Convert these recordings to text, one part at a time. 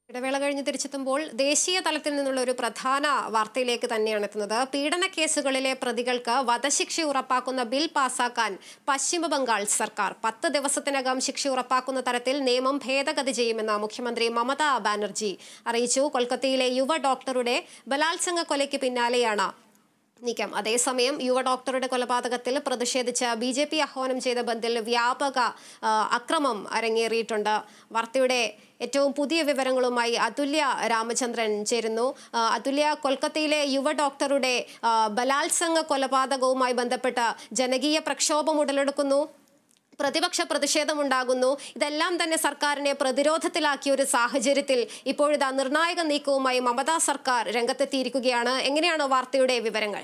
ഇടവേള കഴിഞ്ഞ് തിരിച്ചെത്തുമ്പോൾ ദേശീയ തലത്തിൽ നിന്നുള്ള ഒരു പ്രധാന വാർത്തയിലേക്ക് തന്നെയാണ് എത്തുന്നത്. പീഡന കേസുകളിലെ പ്രതികൾക്ക് വധശിക്ഷ ഉറപ്പാക്കുന്ന ബിൽ പാസാക്കാൻ പശ്ചിമ ബംഗാൾ സർക്കാർ 10 ദിവസത്തിനകം ശിക്ഷ ഉറപ്പാക്കുന്ന തരത്തിൽ നിയമം ഭേദഗതി ചെയ്യുമെന്ന് മുഖ്യമന്ത്രി മമതാ ബാനർജി അറിയിച്ചു. കൊൽക്കത്തയിലെ യുവ ഡോക്ടറുടെ ബലാത്സംഗ കൊലയ്ക്ക് പിന്നാലെയാണ് നീക്കം. അതേസമയം യുവ ഡോക്ടറുടെ കൊലപാതകത്തിൽ പ്രതിഷേധിച്ച് BJP ആഹ്വാനം ചെയ്ത ബന്ദിൽ വ്യാപക അക്രമം അരങ്ങേറിയിട്ടുണ്ട്. വാർത്തയുടെ ഏറ്റവും പുതിയ വിവരങ്ങളുമായി അതുല്യ രാമചന്ദ്രൻ ചേരുന്നു. അതുല്യ, കൊൽക്കത്തയിലെ യുവ ഡോക്ടറുടെ ബലാത്സംഗ കൊലപാതകവുമായി ബന്ധപ്പെട്ട് ജനകീയ പ്രക്ഷോഭം ഉടലെടുക്കുന്നു, പ്രതിപക്ഷ പ്രതിഷേധമുണ്ടാകുന്നു. ഇതെല്ലാം തന്നെ സർക്കാരിനെ പ്രതിരോധത്തിലാക്കിയ ഒരു സാഹചര്യത്തിൽ ഇപ്പോഴിതാ നിർണായക നീക്കവുമായി മമതാ സർക്കാർ രംഗത്തെത്തിയിരിക്കുകയാണ്. എങ്ങനെയാണ് വാർത്തയുടെ വിവരങ്ങൾ?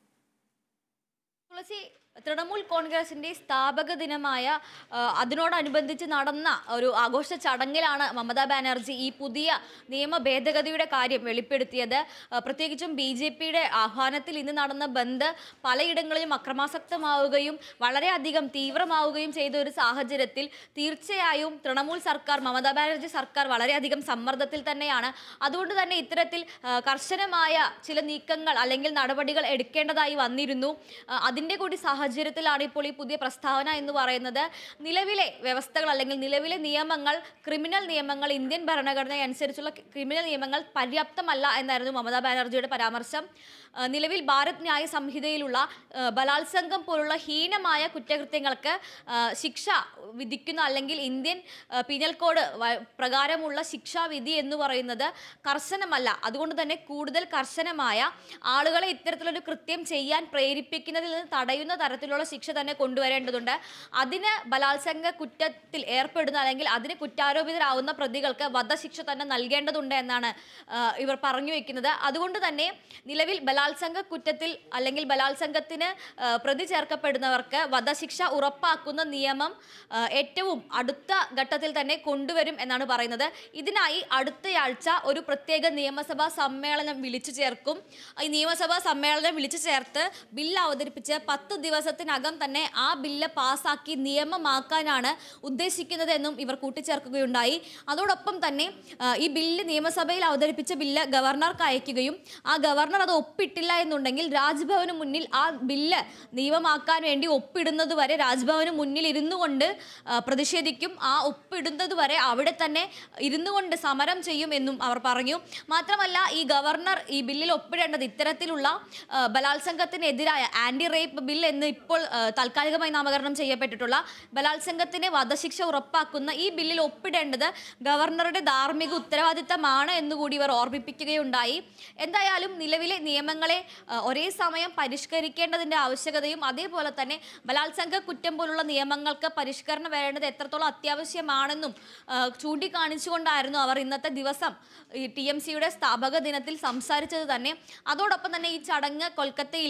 തൃണമൂൽ കോൺഗ്രസിന്റെ സ്ഥാപക ദിനമായ അതിനോടനുബന്ധിച്ച് നടന്ന ഒരു ആഘോഷ ചടങ്ങിലാണ് മമതാ ബാനർജി ഈ പുതിയ നിയമ ഭേദഗതിയുടെ കാര്യം വെളിപ്പെടുത്തിയത്. പ്രത്യേകിച്ചും BJPയുടെ ആഹ്വാനത്തിൽ ഇന്ന് നടന്ന ബന്ദ് പലയിടങ്ങളിലും അക്രമാസക്തമാവുകയും വളരെയധികം തീവ്രമാവുകയും ചെയ്ത ഒരു സാഹചര്യത്തിൽ തീർച്ചയായും തൃണമൂൽ സർക്കാർ, മമതാ ബാനർജി സർക്കാർ വളരെയധികം സമ്മർദ്ദത്തിൽ തന്നെയാണ്. അതുകൊണ്ട് തന്നെ ഇത്തരത്തിൽ കർശനമായ ചില നീക്കങ്ങൾ അല്ലെങ്കിൽ നടപടികൾ എടുക്കേണ്ടതായി വന്നിരുന്നു. അതിൻ്റെ കൂടി സാഹചര്യത്തിലാണ് ഇപ്പോൾ ഈ പുതിയ പ്രസ്താവന എന്ന് പറയുന്നത്. നിലവിലെ വ്യവസ്ഥകൾ അല്ലെങ്കിൽ നിലവിലെ നിയമങ്ങൾ, ക്രിമിനൽ നിയമങ്ങൾ, ഇന്ത്യൻ ഭരണഘടന അനുസരിച്ചുള്ള ക്രിമിനൽ നിയമങ്ങൾ പര്യാപ്തമല്ല എന്നായിരുന്നു മമതാ ബാനർജിയുടെ പരാമർശം. നിലവിൽ ഭാരത് ന്യായ സംഹിതയിലുള്ള ബലാത്സംഗം പോലുള്ള ഹീനമായ കുറ്റകൃത്യങ്ങൾക്ക് ശിക്ഷ വിധിക്കുന്ന അല്ലെങ്കിൽ ഇന്ത്യൻ പീനൽ കോഡ് പ്രകാരമുള്ള ശിക്ഷാവിധി എന്ന് പറയുന്നത് കർശനമല്ല. അതുകൊണ്ട് തന്നെ കൂടുതൽ കർശനമായ ആളുകളെ ഇത്തരത്തിലൊരു കൃത്യം ചെയ്യാൻ പ്രേരിപ്പിക്കുന്നതിൽ നിന്ന് തടയുന്ന തരത്തിലുള്ള ശിക്ഷ തന്നെ കൊണ്ടുവരേണ്ടതുണ്ട്. അതിന് ബലാത്സംഗ കുറ്റത്തിൽ ഏർപ്പെടുന്ന അല്ലെങ്കിൽ അതിന് കുറ്റാരോപിതരാവുന്ന പ്രതികൾക്ക് വധശിക്ഷ തന്നെ നൽകേണ്ടതുണ്ട് എന്നാണ് ഇവർ പറഞ്ഞു വെക്കുന്നത്. അതുകൊണ്ട് തന്നെ നിലവിൽ ബലാത്സംഗ കുറ്റത്തിൽ അല്ലെങ്കിൽ ബലാത്സംഗത്തിന് പ്രതി ചേർക്കപ്പെടുന്നവർക്ക് വധശിക്ഷ ഉറപ്പാക്കുന്ന നിയമം ഏറ്റവും അടുത്ത ഘട്ടത്തിൽ തന്നെ കൊണ്ടുവരും എന്നാണ് പറയുന്നത്. ഇതിനായി അടുത്തയാഴ്ച ഒരു പ്രത്യേക നിയമസഭാ സമ്മേളനം വിളിച്ചു ചേർക്കും. ഈ നിയമസഭാ സമ്മേളനം വിളിച്ചു ചേർത്ത് ബില്ല് അവതരിപ്പിച്ച് 10 ദിവസത്തിനകം തന്നെ ആ ബില്ല് പാസാക്കി നിയമമാക്കാനാണ് ഉദ്ദേശിക്കുന്നത് എന്നും ഇവർ കൂട്ടിച്ചേർക്കുകയുണ്ടായി. അതോടൊപ്പം തന്നെ ഈ ബില്ല് നിയമസഭയിൽ അവതരിപ്പിച്ച ബില്ല് ഗവർണർക്ക് അയക്കുകയും ആ ഗവർണർ അത് ഒപ്പിട്ടില്ല എന്നുണ്ടെങ്കിൽ രാജ്ഭവന് മുന്നിൽ ആ ബില്ല് നിയമമാക്കാൻ വേണ്ടി ഒപ്പിടുന്നത് വരെ രാജ്ഭവന് മുന്നിൽ ഇരുന്നു കൊണ്ട് പ്രതിഷേധിക്കും. ആ ഒപ്പിടുന്നത് വരെ അവിടെ തന്നെ ഇരുന്നു കൊണ്ട് സമരം ചെയ്യും എന്നും അവർ പറഞ്ഞു. മാത്രമല്ല, ഈ ഗവർണർ ഈ ബില്ലിൽ ഒപ്പിടേണ്ടത് ഇത്തരത്തിലുള്ള ബലാത്സംഗത്തിനെതിരായ ആന്റി റേപ്പ് ബിൽ എന്ന് ഇപ്പോൾ താൽക്കാലികമായി നാമകരണം ചെയ്യപ്പെട്ടിട്ടുള്ള ബലാത്സംഗത്തിന് വധശിക്ഷ ഉറപ്പാക്കുന്ന ഈ ബില്ലിൽ ഒപ്പിടേണ്ടത് ഗവർണറുടെ ധാർമ്മിക ഉത്തരവാദിത്തമാണ് എന്നുകൂടി ഇവർ ഓർമ്മിപ്പിക്കുകയുണ്ടായി. എന്തായാലും നിലവിലെ നിയമങ്ങളെ ഒരേ സമയം പരിഷ്കരിക്കേണ്ടതിൻ്റെ ആവശ്യകതയും അതേപോലെ തന്നെ ബലാത്സംഗ കുറ്റം പോലുള്ള നിയമങ്ങൾക്ക് പരിഷ്കരണം വരേണ്ടത് എത്രത്തോളം അത്യാവശ്യമാണെന്നും ചൂണ്ടിക്കാണിച്ചുകൊണ്ടായിരുന്നു അവർ ഇന്നത്തെ ദിവസം ഈ TMCയുടെ സ്ഥാപക ദിനത്തിൽ സംസാരിച്ചത് തന്നെ. അതോടൊപ്പം തന്നെ ഈ ചടങ്ങ് കൊൽക്കത്തയിൽ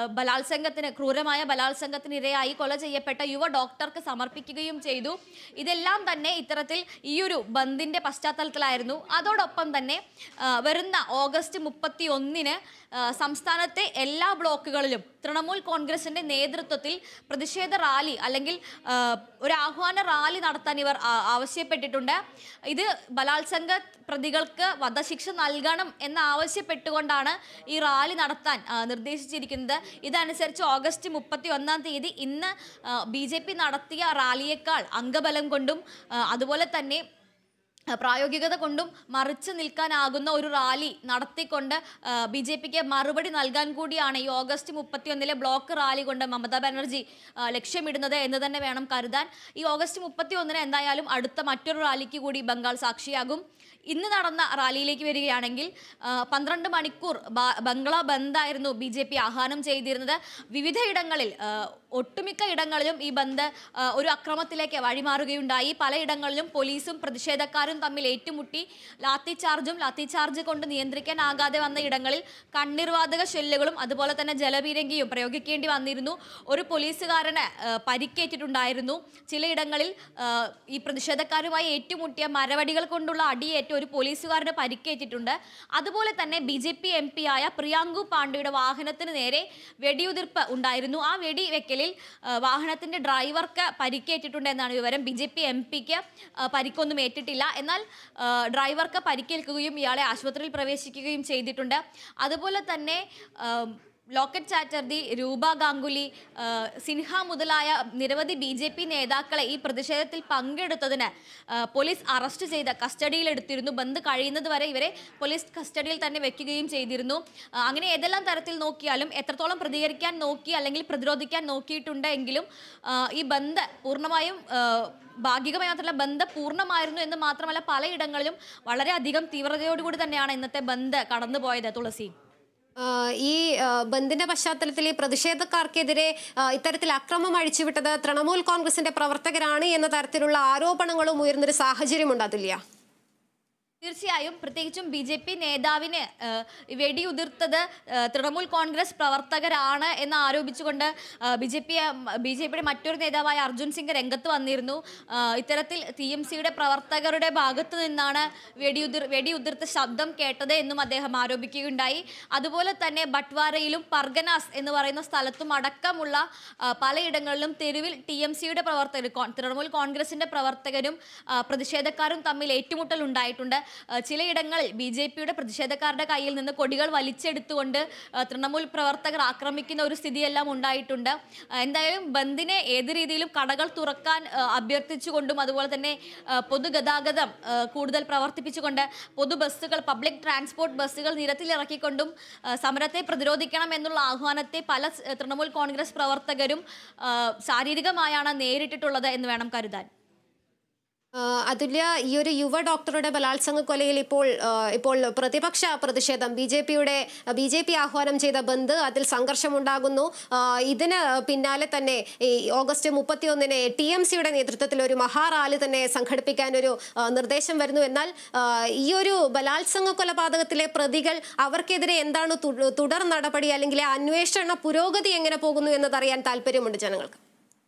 ക്രൂരമായ ബലാത്സംഗത്തിന് ഇരയായി കൊല ചെയ്യപ്പെട്ട യുവ ഡോക്ടർക്ക് സമർപ്പിക്കുകയും ചെയ്തു. ഇതെല്ലാം തന്നെ ഇത്തരത്തിൽ ഈയൊരു ബന്ദിൻ്റെ പശ്ചാത്തലത്തിലായിരുന്നു. അതോടൊപ്പം തന്നെ വരുന്ന ഓഗസ്റ്റ് 31-ന് സംസ്ഥാനത്തെ എല്ലാ ബ്ലോക്കുകളിലും തൃണമൂൽ കോൺഗ്രസിന്റെ നേതൃത്വത്തിൽ പ്രതിഷേധ റാലി അല്ലെങ്കിൽ ഒരു ആഹ്വാന റാലി നടത്താൻ ഇവർ ആവശ്യപ്പെട്ടിട്ടുണ്ട്. ഇത് ബലാത്സംഗ പ്രതികൾക്ക് വധശിക്ഷ നൽകണം എന്നാവശ്യപ്പെട്ടുകൊണ്ടാണ് ഈ റാലി നടത്താൻ നിർദ്ദേശിച്ചിരിക്കുന്നത്. ഇതനുസരിച്ച് ഓഗസ്റ്റ് 31-ാം തീയതി ഇന്ന് BJP നടത്തിയ റാലിയേക്കാൾ അംഗബലം കൊണ്ടും അതുപോലെ തന്നെ പ്രായോഗികത കൊണ്ടും മറിച്ച് നിൽക്കാനാകുന്ന ഒരു റാലി നടത്തിക്കൊണ്ട് BJPക്ക് മറുപടി നൽകാൻ കൂടിയാണ് ഈ ഓഗസ്റ്റ് 31-ലെ ബ്ലോക്ക് റാലി കൊണ്ട് മമതാ ബാനർജി ലക്ഷ്യമിടുന്നത് എന്ന് തന്നെ വേണം കരുതാൻ. ഈ ഓഗസ്റ്റ് 31-ന് എന്തായാലും അടുത്ത മറ്റൊരു റാലിക്ക് കൂടി ബംഗാൾ സാക്ഷിയാകും. ഇന്ന് നടന്ന റാലിയിലേക്ക് വരികയാണെങ്കിൽ 12 മണിക്കൂർ ബംഗ്ലാ ബന്ദായിരുന്നു BJP ആഹ്വാനം ചെയ്തിരുന്നത്. വിവിധയിടങ്ങളിൽ ഒട്ടുമിക്ക ഇടങ്ങളിലും ഈ ബന്ദ് ഒരു അക്രമത്തിലേക്ക് വഴിമാറുകയുണ്ടായി. പലയിടങ്ങളിലും പോലീസും പ്രതിഷേധക്കാരും തമ്മിൽ ഏറ്റുമുട്ടി. ലാത്തിചാർജ് കൊണ്ട് നിയന്ത്രിക്കാനാകാതെ വന്ന ഇടങ്ങളിൽ കണ്ണീർവാതക ഷെല്ലുകളും അതുപോലെ തന്നെ ജലപീരങ്കിയും പ്രയോഗിക്കേണ്ടി വന്നിരുന്നു. ഒരു പോലീസുകാരന് പരിക്കേറ്റിട്ടുണ്ടായിരുന്നു. ചിലയിടങ്ങളിൽ ഈ പ്രതിഷേധക്കാരുമായി ഏറ്റുമുട്ടിയ മരവടികൾ കൊണ്ടുള്ള അടിയേറ്റ് ഒരു പോലീസുകാരന് പരിക്കേറ്റിട്ടുണ്ട്. അതുപോലെ തന്നെ BJP MP ആയ പ്രിയാങ്കു പാണ്ഡെയുടെ വാഹനത്തിന് നേരെ വെടിയുതിർപ്പ് ഉണ്ടായിരുന്നു. ആ വെടിവെക്കലിൽ വാഹനത്തിന്റെ ഡ്രൈവർക്ക് പരിക്കേറ്റിട്ടുണ്ട് എന്നാണ് വിവരം. BJP MPക്ക് പരിക്കൊന്നും ഏറ്റിട്ടില്ല. എന്നാൽ ഡ്രൈവർക്ക് പരിക്കേൽക്കുകയും ഇയാളെ ആശുപത്രിയിൽ പ്രവേശിക്കുകയും ചെയ്തിട്ടുണ്ട്. അതുപോലെ തന്നെ ലോക്കറ്റ് ചാറ്റർജി, രൂപ ഗാംഗുലി, സിൻഹ മുതലായ നിരവധി BJP നേതാക്കളെ ഈ പ്രതിഷേധത്തിൽ പങ്കെടുത്തതിന് പോലീസ് അറസ്റ്റ് ചെയ്ത് കസ്റ്റഡിയിലെടുത്തിരുന്നു. ബന്ദ് കഴിയുന്നത് വരെ ഇവരെ പോലീസ് കസ്റ്റഡിയിൽ തന്നെ വെക്കുകയും ചെയ്തിരുന്നു. അങ്ങനെ ഏതെല്ലാം തരത്തിൽ നോക്കിയാലും എത്രത്തോളം പ്രതികരിക്കാൻ നോക്കി അല്ലെങ്കിൽ പ്രതിരോധിക്കാൻ നോക്കിയിട്ടുണ്ട് എങ്കിലും ഈ ബന്ദ് പൂർണ്ണമായും ഭാഗികമായി മാത്രമല്ല ബന്ദ് പൂർണ്ണമായിരുന്നു എന്ന് മാത്രമല്ല പലയിടങ്ങളിലും വളരെയധികം തീവ്രതയോടുകൂടി തന്നെയാണ് ഇന്നത്തെ ബന്ദ് കടന്നുപോയത്. തുളസി, ഈ ബന്ദിന്റെ പശ്ചാത്തലത്തിൽ ഈ പ്രതിഷേധക്കാർക്കെതിരെ ഇത്തരത്തിൽ അക്രമം അഴിച്ചുവിട്ടത് തൃണമൂൽ കോൺഗ്രസിന്റെ പ്രവർത്തകരാണ് എന്ന തരത്തിലുള്ള ആരോപണങ്ങളും ഉയർന്നൊരു സാഹചര്യമുണ്ട് അതുല്യ. തീർച്ചയായും പ്രത്യേകിച്ചും BJP നേതാവിന് വെടിയുതിർത്തത് തൃണമൂൽ കോൺഗ്രസ് പ്രവർത്തകരാണ് എന്ന് ആരോപിച്ചുകൊണ്ട് BJPയുടെ മറ്റൊരു നേതാവായ അർജുൻ സിംഗ് രംഗത്ത് വന്നിരുന്നു. ഇത്തരത്തിൽ TMCയുടെ പ്രവർത്തകരുടെ ഭാഗത്തു നിന്നാണ് വെടിയുതിർത്ത ശബ്ദം കേട്ടത് എന്നും അദ്ദേഹം ആരോപിക്കുകയുണ്ടായി. അതുപോലെ തന്നെ ബട്ട്വാരയിലും പർഗനാസ് എന്ന് പറയുന്ന സ്ഥലത്തും അടക്കമുള്ള പലയിടങ്ങളിലും തെരുവിൽ TMCയുടെ പ്രവർത്തകർ, തൃണമൂൽ കോൺഗ്രസിന്റെ പ്രവർത്തകരും പ്രതിഷേധക്കാരും തമ്മിൽ ഏറ്റുമുട്ടൽ ഉണ്ടായിട്ടുണ്ട്. ചിലയിടങ്ങളിൽ BJPയുടെ പ്രതിഷേധക്കാരുടെ കയ്യിൽ നിന്ന് കൊടികൾ വലിച്ചെടുത്തുകൊണ്ട് തൃണമൂൽ പ്രവർത്തകർ ആക്രമിക്കുന്ന ഒരു സ്ഥിതിയെല്ലാം ഉണ്ടായിട്ടുണ്ട്. എന്തായാലും ബന്ദിനെ ഏത് രീതിയിലും കടകൾ തുറക്കാൻ അഭ്യർത്ഥിച്ചുകൊണ്ടും അതുപോലെ തന്നെ പൊതുഗതാഗതം കൂടുതൽ പ്രവർത്തിപ്പിച്ചുകൊണ്ട് പൊതുബസ്സുകൾ, പബ്ലിക് ട്രാൻസ്പോർട്ട് ബസ്സുകൾ നിരത്തിലിറക്കിക്കൊണ്ടും സമരത്തെ പ്രതിരോധിക്കണം എന്നുള്ള ആഹ്വാനത്തെ പല തൃണമൂൽ കോൺഗ്രസ് പ്രവർത്തകരും ശാരീരികമായാണ് നേരിട്ടിട്ടുള്ളത് എന്ന് വേണം കരുതാൻ. അതുല്യ, ഈ ഒരു യുവ ഡോക്ടറുടെ ബലാത്സംഗ കൊലയിൽ ഇപ്പോൾ പ്രതിപക്ഷ പ്രതിഷേധം BJP ആഹ്വാനം ചെയ്ത ബന്ദ്, അതിൽ സംഘർഷമുണ്ടാകുന്നു. ഇതിന് പിന്നാലെ തന്നെ ഈ ഓഗസ്റ്റ് 31-ന് TMCയുടെ നേതൃത്വത്തിൽ ഒരു മഹാറാലി തന്നെ സംഘടിപ്പിക്കാനൊരു നിർദ്ദേശം വരുന്നു. എന്നാൽ ഈ ഒരു ബലാത്സംഗ കൊലപാതകത്തിലെ പ്രതികൾ, അവർക്കെതിരെ എന്താണ് തുടർ നടപടി അല്ലെങ്കിൽ അന്വേഷണ പുരോഗതി എങ്ങനെ പോകുന്നു എന്നതറിയാൻ താല്പര്യമുണ്ട് ജനങ്ങൾക്ക്.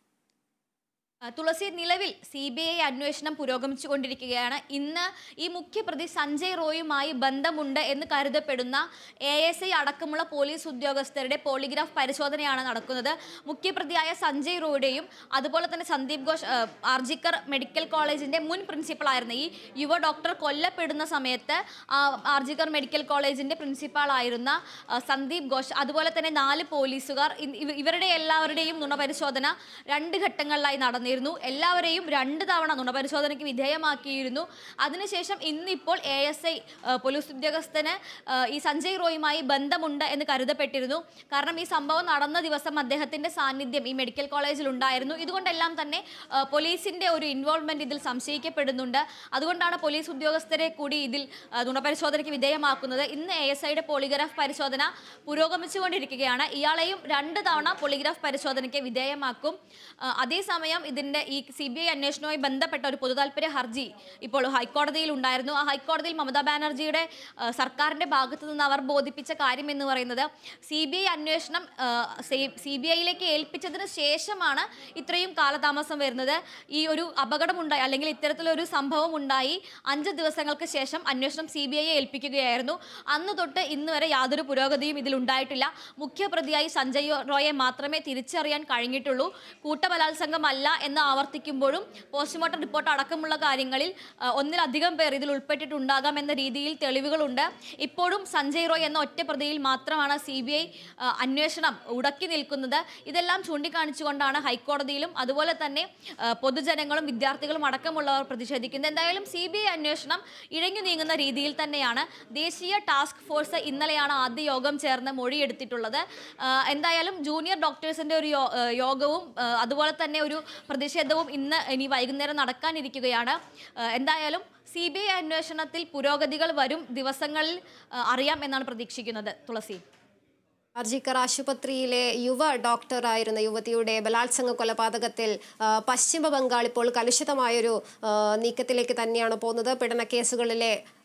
തുളസി, നിലവിൽ CBI അന്വേഷണം പുരോഗമിച്ചുകൊണ്ടിരിക്കുകയാണ്. ഇന്ന് ഈ മുഖ്യപ്രതി സഞ്ജയ് റോയുമായി ബന്ധമുണ്ട് എന്ന് കരുതപ്പെടുന്ന ASI അടക്കമുള്ള പോലീസ് ഉദ്യോഗസ്ഥരുടെ പോളിഗ്രാഫ് പരിശോധനയാണ് നടക്കുന്നത്. മുഖ്യപ്രതിയായ സഞ്ജയ് റോയുടെയും അതുപോലെ തന്നെ സന്ദീപ് ഘോഷ് ആർജിക്കർ മെഡിക്കൽ കോളേജിന്റെ മുൻ പ്രിൻസിപ്പളായിരുന്നു. ഈ യുവ ഡോക്ടർ കൊല്ലപ്പെടുന്ന സമയത്ത് ആർജിക്കർ മെഡിക്കൽ കോളേജിന്റെ പ്രിൻസിപ്പാളായിരുന്ന സന്ദീപ് ഘോഷ്, അതുപോലെ തന്നെ 4 പോലീസുകാർ, ഇവരുടെ എല്ലാവരുടെയും നുണപരിശോധന 2 ഘട്ടങ്ങളിലായി നടന്നിരുന്നു. എല്ലാവരെയും 2 തവണ നുണപരിശോധനയ്ക്ക് വിധേയമാക്കിയിരുന്നു. അതിനുശേഷം ഇന്നിപ്പോൾ ASI പോലീസ് ഉദ്യോഗസ്ഥന് ഈ സഞ്ജയ് റോയുമായി ബന്ധമുണ്ട് എന്ന് കരുതപ്പെട്ടിരുന്നു. കാരണം ഈ സംഭവം നടന്ന ദിവസം അദ്ദേഹത്തിന്റെ സാന്നിധ്യം ഈ മെഡിക്കൽ കോളേജിൽ ഉണ്ടായിരുന്നു. ഇതുകൊണ്ടെല്ലാം തന്നെ പോലീസിന്റെ ഒരു ഇൻവോൾവ്മെന്റ് ഇതിൽ സംശയിക്കപ്പെടുന്നുണ്ട്. അതുകൊണ്ടാണ് പോലീസ് ഉദ്യോഗസ്ഥരെ കൂടി ഇതിൽ നുണപരിശോധനയ്ക്ക് വിധേയമാക്കുന്നത്. ഇന്ന് ASIയുടെ പോളിഗ്രാഫ് പരിശോധന പുരോഗമിച്ചുകൊണ്ടിരിക്കുകയാണ്. ഇയാളെയും 2 തവണ പോളിഗ്രാഫ് പരിശോധനയ്ക്ക് വിധേയമാക്കും. അതേസമയം ഇതിന്റെ ഈ CBI അന്വേഷണവുമായി ബന്ധപ്പെട്ട ഒരു പൊതുതാൽപര്യ ഹർജി ഇപ്പോൾ ഹൈക്കോടതിയിൽ ഉണ്ടായിരുന്നു. ആ ഹൈക്കോടതിയിൽ മമതാ ബാനർജിയുടെ സർക്കാരിന്റെ ഭാഗത്തു നിന്ന് അവർ ബോധിപ്പിച്ച കാര്യം എന്ന് പറയുന്നത് CBI അന്വേഷണം CBIയിലേക്ക് ഏൽപ്പിച്ചതിന് ശേഷമാണ് ഇത്രയും കാലതാമസം വരുന്നത്. ഈ ഒരു അപകടമുണ്ടായി അല്ലെങ്കിൽ ഇത്തരത്തിലൊരു സംഭവം ഉണ്ടായി 5 ദിവസങ്ങൾക്ക് ശേഷം അന്വേഷണം CBIയെ ഏൽപ്പിക്കുകയായിരുന്നു. അന്ന് തൊട്ട് ഇന്ന് വരെ യാതൊരു പുരോഗതിയും ഇതിലുണ്ടായിട്ടില്ല. മുഖ്യപ്രതിയായി സഞ്ജയ് റോയെ മാത്രമേ തിരിച്ചറിയാൻ കഴിഞ്ഞിട്ടുള്ളൂ. കൂട്ടബലാത്സംഗമല്ല എന്ന് ആവർത്തിക്കുമ്പോഴും പോസ്റ്റ്മോർട്ടം റിപ്പോർട്ട് അടക്കമുള്ള കാര്യങ്ങളിൽ ഒന്നിലധികം പേർ ഇതിൽ ഉൾപ്പെട്ടിട്ടുണ്ടാകാം എന്ന രീതിയിൽ തെളിവുകളുണ്ട്. ഇപ്പോഴും സഞ്ജയ് റോയ് എന്ന ഒറ്റ പ്രതിയിൽ മാത്രമാണ് CBI അന്വേഷണം ഉടക്കി നിൽക്കുന്നത്. ഇതെല്ലാം ചൂണ്ടിക്കാണിച്ചുകൊണ്ടാണ് ഹൈക്കോടതിയിലും അതുപോലെ തന്നെ പൊതുജനങ്ങളും വിദ്യാർത്ഥികളും അടക്കമുള്ളവർ പ്രതിഷേധിക്കുന്നത്. എന്തായാലും CBI അന്വേഷണം ഇഴഞ്ഞു നീങ്ങുന്ന രീതിയിൽ തന്നെയാണ്. ദേശീയ ടാസ്ക് ഫോഴ്സ് ഇന്നലെയാണ് ആദ്യ യോഗം ചേർന്ന് മൊഴിയെടുത്തിട്ടുള്ളത്. എന്തായാലും ജൂനിയർ ഡോക്ടേഴ്സിന്റെ ഒരു യോഗവും അതുപോലെ തന്നെ ഒരു പ്രതിഷേധവും ഇനി വൈകുന്നേരം നടക്കാനിരിക്കുകയാണ്. എന്തായാലും CBI അന്വേഷണത്തിൽ പുരോഗതികൾ വരും ദിവസങ്ങളിൽ അറിയാം എന്നാണ് പ്രതീക്ഷിക്കുന്നത്. തുളസി, ആർജിക്കർ ആശുപത്രിയിലെ യുവ ഡോക്ടറായിരുന്ന യുവതിയുടെ ബലാത്സംഗ കൊലപാതകത്തിൽ പശ്ചിമ ബംഗാൾ ഇപ്പോൾ കലുഷിതമായൊരു നീക്കത്തിലേക്ക് തന്നെയാണ് പോകുന്നത്. പീഡന കേസുകളിലെ